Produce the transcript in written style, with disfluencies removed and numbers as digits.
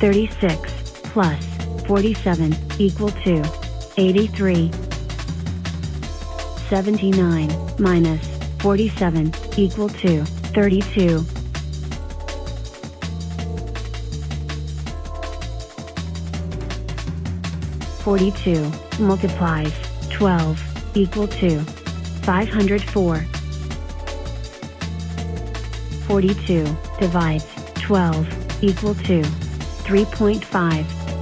36 plus 47 equal to 83. 79 minus 47 equal to 32. 42 multiplies 12 equal to 504. 42 divides 12 equal to 3.5.